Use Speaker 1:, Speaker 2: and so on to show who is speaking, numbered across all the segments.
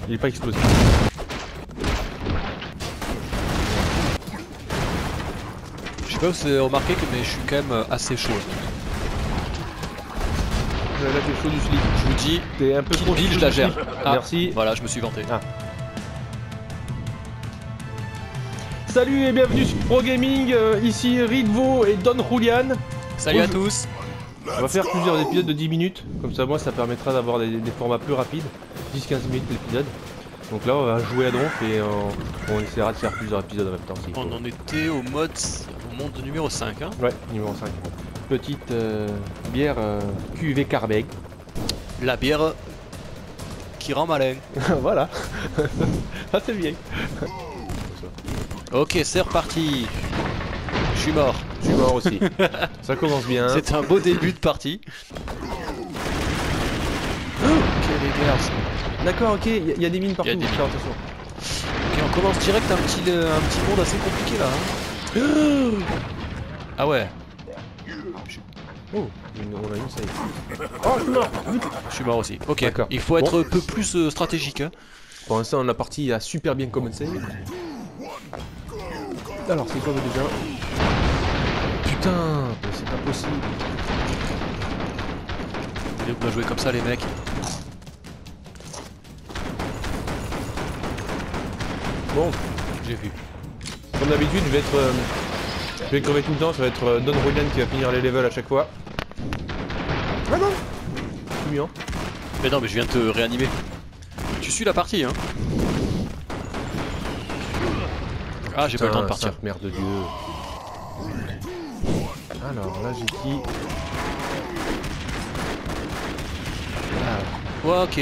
Speaker 1: Il est pas explosé.
Speaker 2: Je sais pas si vous avez remarqué mais je suis quand même assez chaud.
Speaker 1: Là t'es chaud du slip.
Speaker 2: Je vous dis,
Speaker 1: T'es un peu
Speaker 2: Kill
Speaker 1: trop
Speaker 2: Bill,
Speaker 1: chaud
Speaker 2: je la
Speaker 1: du
Speaker 2: gère.
Speaker 1: slip.
Speaker 2: Ah,
Speaker 1: Merci.
Speaker 2: Voilà, je me suis vanté.
Speaker 1: Ah. Salut et bienvenue sur Pro Gaming, ici Ridvo et Don Julian.
Speaker 2: Salut à tous.
Speaker 1: On va faire plusieurs épisodes de 10 minutes, comme ça moi ça permettra d'avoir des formats plus rapides, 10-15 minutes l'épisode. Donc là on va jouer à Donf et on essaiera de faire plusieurs épisodes en même temps.
Speaker 2: On en était au monde numéro 5 hein.
Speaker 1: Ouais, numéro 5. Petite bière cuvée Carbeck.
Speaker 2: La bière qui rend malin.
Speaker 1: Voilà. Ah c'est bien.
Speaker 2: Ok, c'est reparti. Je suis mort.
Speaker 1: Je suis mort aussi. Ça commence bien.
Speaker 2: C'est un beau début de partie. Oh, quelle égarce.
Speaker 1: D'accord, ok, il y a des mines partout.
Speaker 2: Il y a des mines.
Speaker 1: Faire attention.
Speaker 2: Ok, on commence direct un petit monde assez compliqué là. Hein. Ah ouais.
Speaker 1: Oh, on a une save. Oh, je suis mort.
Speaker 2: Je suis mort aussi. Ok,
Speaker 1: d'accord.
Speaker 2: il faut être
Speaker 1: Bon.
Speaker 2: un peu plus stratégique. Hein.
Speaker 1: Pour l'instant, la partie a super bien commencé. Alors, c'est quoi déjà? Putain, c'est pas possible.
Speaker 2: Allez, on va jouer comme ça les mecs.
Speaker 1: Bon,
Speaker 2: J'ai vu.
Speaker 1: comme d'habitude, je vais crever tout le temps. Ça va être Don Julian qui va finir les levels à chaque fois. Ah non, c'est bien.
Speaker 2: Mais non, mais je viens de te réanimer. Tu suis la partie, hein. Ah, j'ai pas le temps de partir.
Speaker 1: Sainte mère de Dieu. Alors là, j'ai qui?
Speaker 2: Ouais, ok.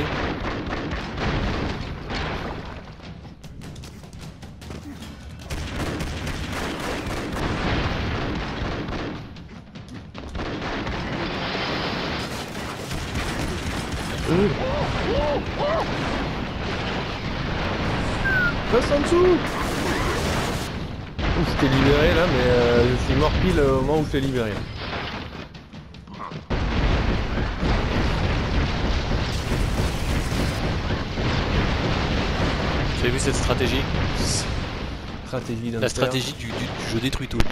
Speaker 1: Passe en dessous. Je t'ai libéré là, mais je suis mort pile au moment où je t'ai libéré.
Speaker 2: Vous avez vu cette stratégie?
Speaker 1: Stratégie d'un
Speaker 2: La stratégie du jeu détruit tout.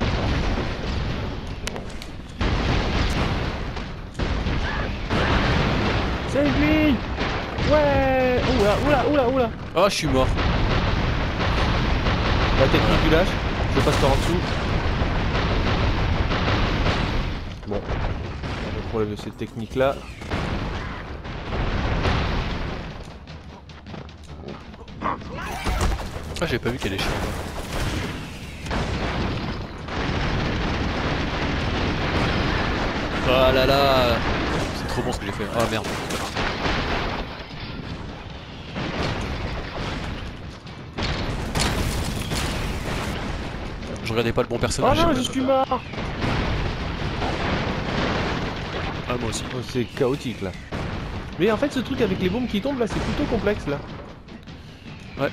Speaker 1: C'est lui. Ouais. Oula.
Speaker 2: Oh, je suis mort.
Speaker 1: La technique du lâche. Je passe par en dessous. Bon. Le problème de cette technique là.
Speaker 2: Ah, j'ai pas vu qu'elle est chiante. Oh là là. C'est trop bon ce que j'ai fait. Oh merde. Je regardais pas le bon
Speaker 1: Oh
Speaker 2: personnage.
Speaker 1: non, je suis mort.
Speaker 2: Ah, moi aussi.
Speaker 1: Oh, c'est chaotique là. Mais en fait, ce truc avec les bombes qui tombent là, c'est plutôt complexe là.
Speaker 2: Ouais.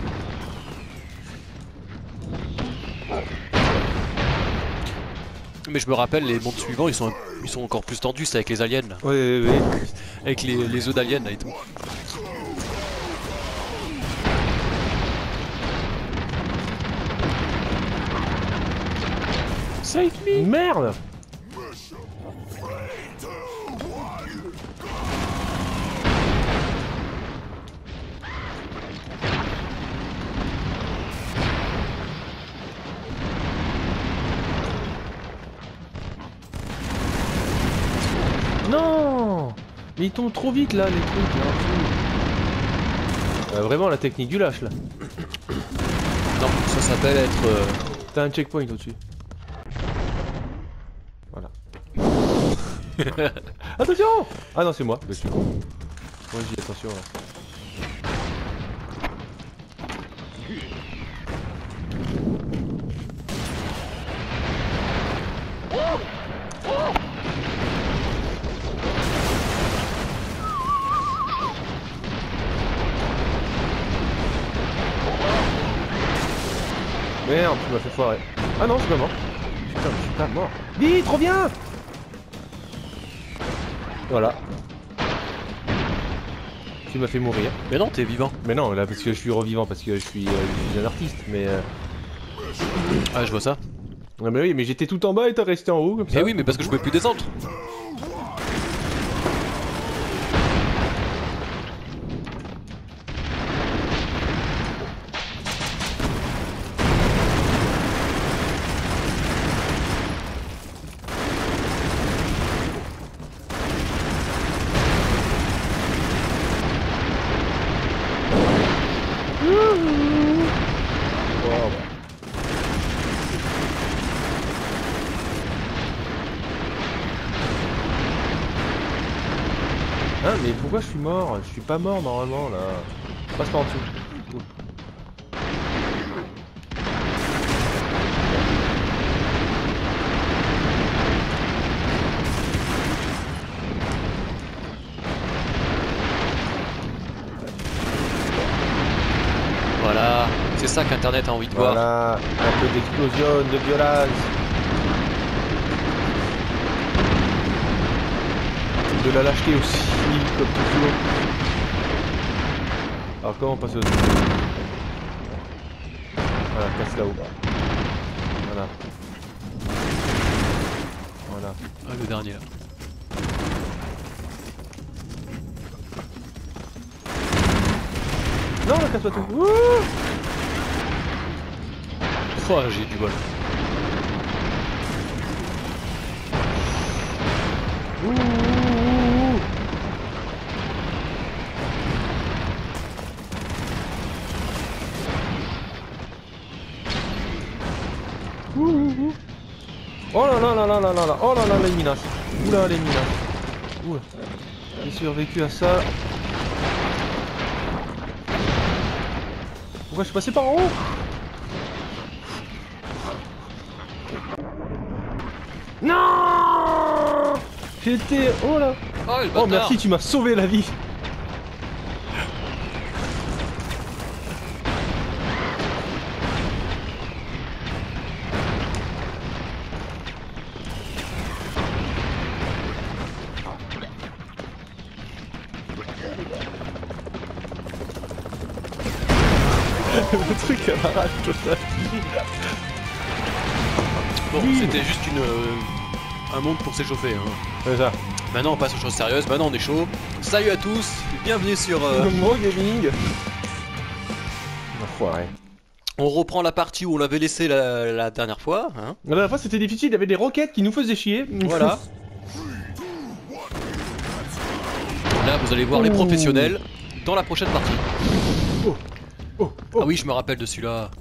Speaker 2: Mais je me rappelle, les mondes suivants, ils sont encore plus tendus, c'est avec les aliens là.
Speaker 1: Ouais.
Speaker 2: Avec les œufs d'aliens là et tout.
Speaker 1: Save me. Merde. Non. Mais ils tombent trop vite là, les trucs là. Vraiment la technique du lâche là.
Speaker 2: Non, ça s'appelle être...
Speaker 1: T'as un checkpoint au-dessus. Voilà. Attention. Ah non, c'est moi. Je suis con. Moi je dis attention là. Merde, tu m'as fait foirer. Ah non, je suis pas mort. Putain, je suis pas mort. Vite, reviens. Voilà. Tu m'as fait mourir.
Speaker 2: Mais non, t'es vivant.
Speaker 1: Mais non, là parce que je suis revivant, parce que je suis un artiste, mais...
Speaker 2: Ah, je vois ça.
Speaker 1: Ah mais oui, mais j'étais tout en bas et t'as resté en haut comme ça.
Speaker 2: Mais oui, mais parce que je pouvais plus descendre.
Speaker 1: Wow. Hein, mais pourquoi je suis mort? Je suis pas mort normalement là. Passe par en dessous. Cool.
Speaker 2: Voilà, c'est ça qu'Internet a envie de voir.
Speaker 1: Voilà, un peu d'explosion, de violence. De la lâcheté aussi, comme toujours. Alors comment on passe au... Voilà, passe là-haut. Voilà. Voilà.
Speaker 2: Ah, le dernier là.
Speaker 1: Non, là, casse-toi tout. Wouh.
Speaker 2: Oh, j'ai du bol.
Speaker 1: Ouh, ouh, ouh. Ouh, ouh, ouh. Oh là là là là là là là. Oh là là les minaces. Oula les minaces. Oula. J'ai survécu à ça. Pourquoi je suis passé par en haut? Non. J'étais... Oh là.
Speaker 2: Oh, le
Speaker 1: Oh
Speaker 2: bâtard.
Speaker 1: merci, tu m'as sauvé la vie. Le truc à l'arrache total.
Speaker 2: Bon, c'était juste un monde pour s'échauffer. Hein.
Speaker 1: C'est ça.
Speaker 2: Maintenant, on passe aux choses sérieuses. Maintenant, on est chaud. Salut à tous. Bienvenue sur.
Speaker 1: Mon gaming. Enfoiré.
Speaker 2: On reprend la partie où on l'avait laissé la dernière fois. Hein.
Speaker 1: La dernière fois c'était difficile, il y avait des roquettes qui nous faisaient chier.
Speaker 2: Voilà. Là, vous allez voir les professionnels dans la prochaine partie.
Speaker 1: Oh, oh, oh.
Speaker 2: Ah oui, je me rappelle de celui-là.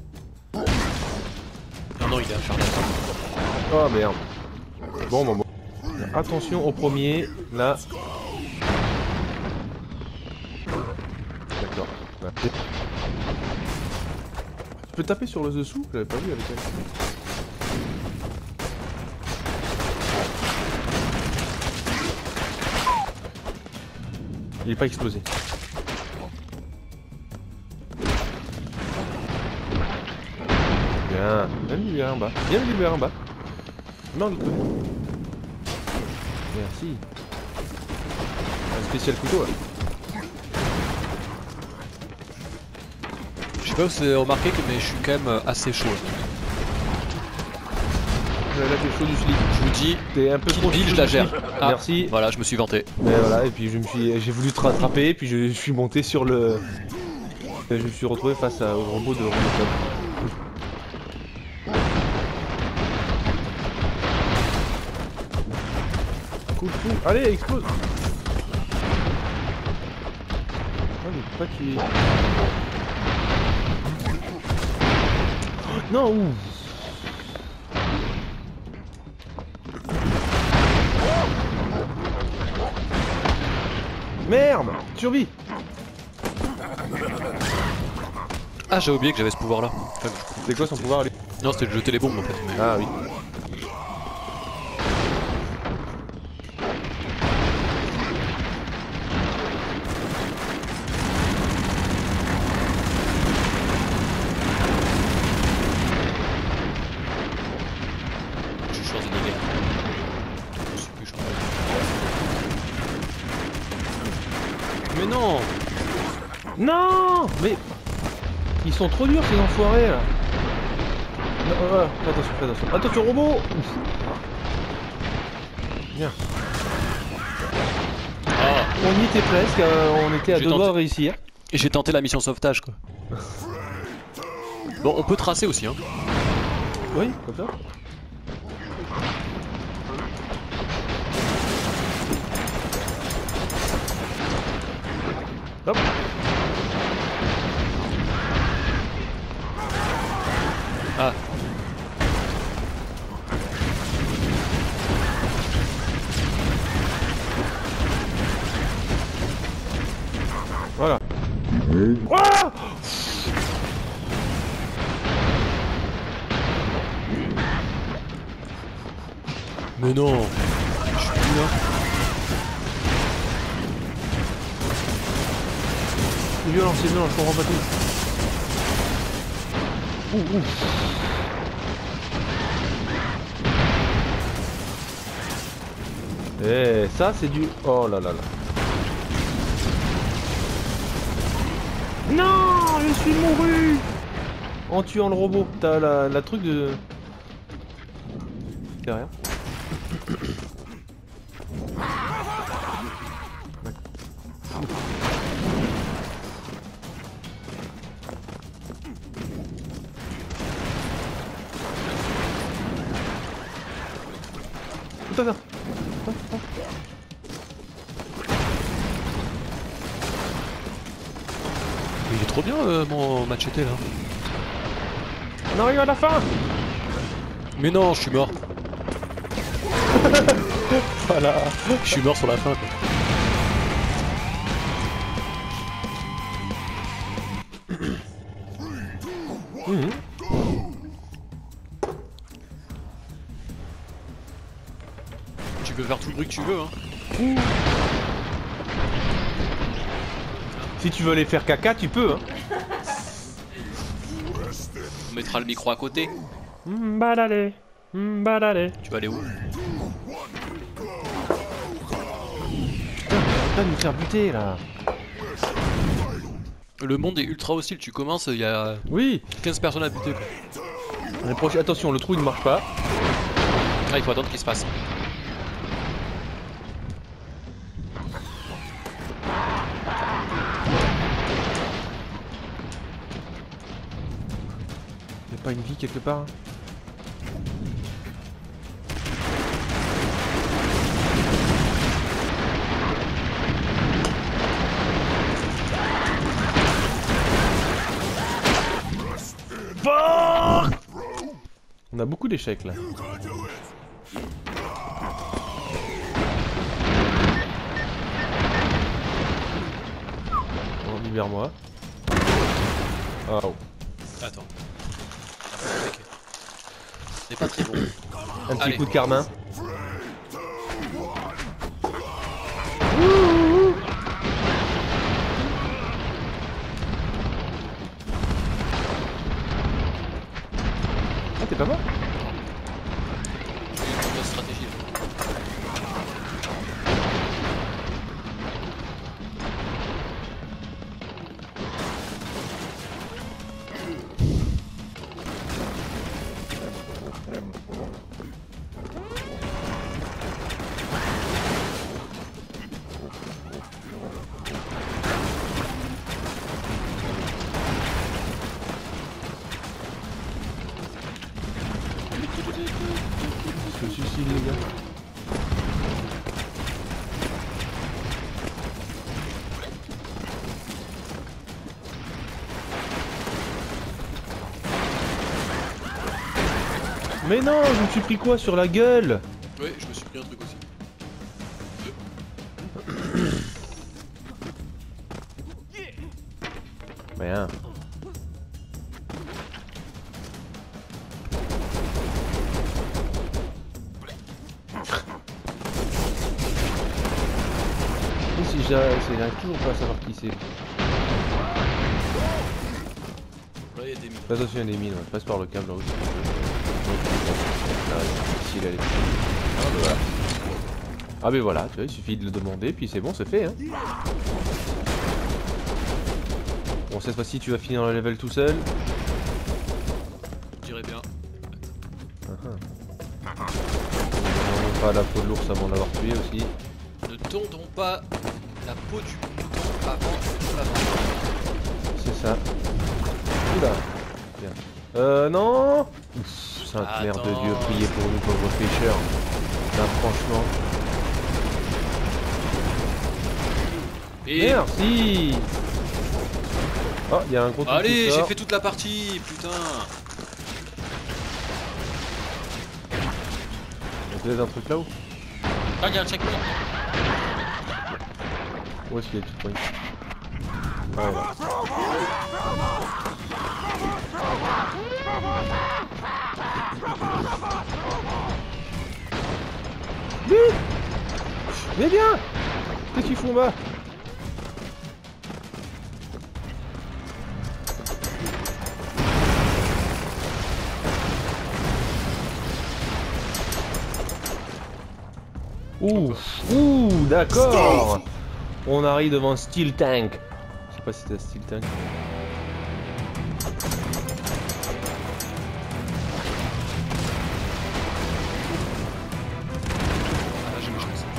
Speaker 2: Non, non, il est infernal.
Speaker 1: Oh merde. Bon, bon, bon. Attention au premier, là. D'accord. Là. Tu peux taper sur le dessous? J'avais pas vu avec elle. Il est pas explosé. Bien. Même libéré en bas. Bien libéré en bas. Non, du coup. Merci. Un spécial couteau là.
Speaker 2: Je sais pas si vous avez remarqué, mais je suis quand même assez chaud.
Speaker 1: Là t'es chaud du slip.
Speaker 2: Je vous dis,
Speaker 1: T'es un peu trop
Speaker 2: Kill Bill,
Speaker 1: chaud
Speaker 2: je la
Speaker 1: du
Speaker 2: gère.
Speaker 1: slip.
Speaker 2: Ah,
Speaker 1: Merci.
Speaker 2: Voilà, je me suis vanté.
Speaker 1: Et voilà, et puis j'ai voulu te rattraper, puis je suis monté sur le... Et je me suis retrouvé face au robot de Robocop. Cool, cool. Allez, explose. Ah, mais pas qui... Oh, non, ouh. Merde, survie.
Speaker 2: Ah, j'ai oublié que j'avais ce pouvoir-là. Enfin,
Speaker 1: C'est quoi son pouvoir, lui?
Speaker 2: non, c'était de jeter les bombes en fait. Mais...
Speaker 1: Ah oui.
Speaker 2: Je suis Schwarzenegger. Je sais plus, je crois. Mais non.
Speaker 1: Non, mais ils sont trop durs ces enfoirés là. Non, voilà, fais attention, fais attention. Attention robot. Ouf. Bien.
Speaker 2: Ah.
Speaker 1: On y était presque, on était à deux doigts de réussir.
Speaker 2: Et j'ai tenté la mission sauvetage quoi. Bon, on peut tracer aussi hein.
Speaker 1: Oui, comme ça. Hop.
Speaker 2: Ah.
Speaker 1: Voilà. Ah,
Speaker 2: Mais non. Je suis plus là.
Speaker 1: c'est violent, je comprends pas tout. Ouh. Eh, ça c'est du... Oh là là là. Non, je suis mouru. En tuant le robot. T'as la truc de... Derrière. Attends.
Speaker 2: Il est trop bien mon machete là.
Speaker 1: On arrive à la fin.
Speaker 2: Mais non, je suis mort.
Speaker 1: Voilà.
Speaker 2: Je suis mort sur la fin quoi. Tu peux faire tout le bruit que tu veux hein.
Speaker 1: Si tu veux les faire caca, tu peux. Hein.
Speaker 2: On mettra le micro à côté.
Speaker 1: Balale. Balale.
Speaker 2: Tu vas aller où?
Speaker 1: Putain, nous faire buter là.
Speaker 2: Le monde est ultra hostile, tu commences, il y a
Speaker 1: Oui.
Speaker 2: 15 personnes à buter quoi.
Speaker 1: Attention, le trou il ne marche pas.
Speaker 2: Ah, il faut attendre qu'il se passe.
Speaker 1: Il n'y a pas une vie quelque part hein. On a beaucoup d'échecs là. Bon, libère-moi. Oh.
Speaker 2: Attends. Ok. C'est pas très bon.
Speaker 1: Un petit
Speaker 2: Allez.
Speaker 1: coup de carmin. Ah, t'es pas mort?
Speaker 2: J'ai une stratégie là.
Speaker 1: Je me suicide les gars. Mais non, je me suis pris quoi sur la gueule?
Speaker 2: Ouais, je me suis pris un truc aussi.
Speaker 1: Rien. Si j'arrive toujours pas à savoir qui c'est.
Speaker 2: Là, il y a des mines.
Speaker 1: Fais attention, il y a des mines, ouais. Passe par le câble là aussi. Ici, il a les... Ah, ben voilà. Ah, ben voilà, tu vois, il suffit de le demander, puis c'est bon, c'est fait. Hein. Bon, cette fois-ci, tu vas finir le level tout seul.
Speaker 2: Je dirais bien.
Speaker 1: On pas la peau de l'ours avant de l'avoir tué aussi.
Speaker 2: Ne tondons pas la peau du mouton avant de la vendre.
Speaker 1: C'est ça. Oula. Bien. Non. Sainte mère de Dieu, priez pour nous pauvres pêcheurs. Là, franchement.
Speaker 2: Et...
Speaker 1: Merci. Oh, il y a un gros truc.
Speaker 2: Allez, j'ai fait toute la partie, putain.
Speaker 1: Il y a peut-être un truc là-haut.
Speaker 2: Ah, il y a un checkpoint.
Speaker 1: Où est-ce qu'il y a le checkpoint? Ah, là. Vite! Mais bien! Qu'est-ce qu'ils font bas? Ouh, d'accord. On arrive devant Steel Tank. Je sais pas si c'était Steel Tank.
Speaker 2: Ah, là, j'ai mes chances.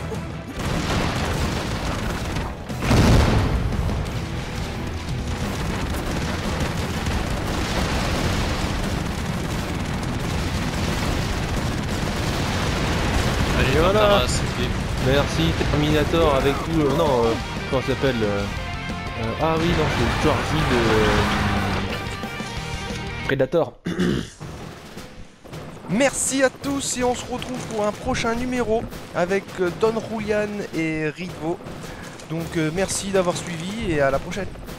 Speaker 2: Allez,
Speaker 1: voilà.
Speaker 2: Taras,
Speaker 1: Merci Terminator avec tout. Non, comment ça s'appelle ah oui, non, c'est Georgie de Predator.
Speaker 3: Merci à tous et on se retrouve pour un prochain numéro avec Don Julian et Rivo. Donc merci d'avoir suivi et à la prochaine.